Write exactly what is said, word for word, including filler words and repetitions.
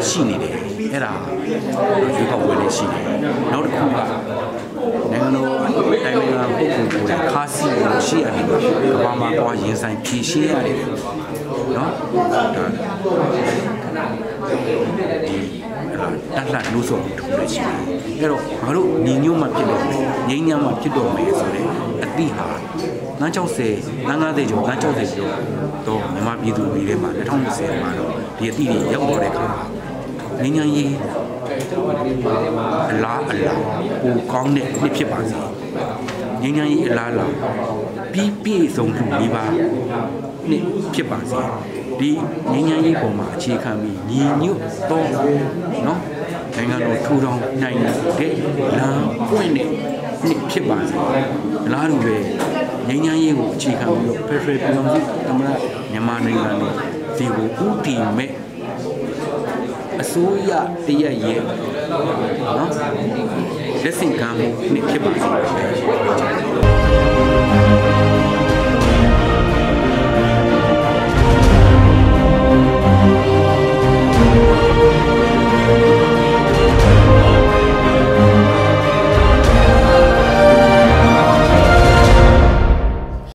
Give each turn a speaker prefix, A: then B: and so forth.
A: ရှိနေတယ်အဲ့ဒါရွေးကောက်ပွဲလေးရှိတယ်နောက်တစ်ခုကနိုင်ငံတော်တိုင်းနိုင်ငံပုဂ္ဂိုလ်ကိုခါစီလို့ရှိရတယ်ကဘာမှာကွာရင်ဆိုင်ဖြည့်ရှင်းရတယ်နော်ဒါတတ်လှလို့ဆိုထူလို့ရှိတယ်အဲ့တော့ငါတို့ညီညွတ်မှဖြစ်တော့မယ်ငြိမ်းချမ်းမှဖြစ်တော့မယ်ဆိုတဲ့အသည့်ဟာငန်း60ငန်း90ကျော်ငန်း60ကျော်တော့မြန်မာပြည်သူတွေထဲမှာ၂၀၂၀မှာတော့ဒီအသည့်တွေရောက်တော့တဲ့အခါငြိမ်းချမ်းရေးအလားအလာပိုကောင်းတဲ့နှစ်ဖြစ်ပါစေငြိမ်းချမ်းရေးအလားအလာပြီးပြည့်စုံမှုလေးပါနှစ်ဖြစ်ပါစေဒီငြိမ်းချမ်းရေးပုံမှာအခြေခံပြီးညီညွတ်တော့နော်နိုင်ငံတော်ထူထောင်နိုင်တဲ့လမ်းပွင့်တဲ့နှစ်ဖြစ်ပါစေအလားတူပဲငြိမ်းချမ်းရေးကိုအခြေခံပြီးတော့ Federal ပြည်ထောင်စုသမ္မတမြန်မာနိုင်ငံတော်ဒီကိုဥတီမဲ့အစိုးရတရက်ရဲ့နော်လက်ဆင့်ကမ်းမှုနှစ်ဖြစ်ပါစေ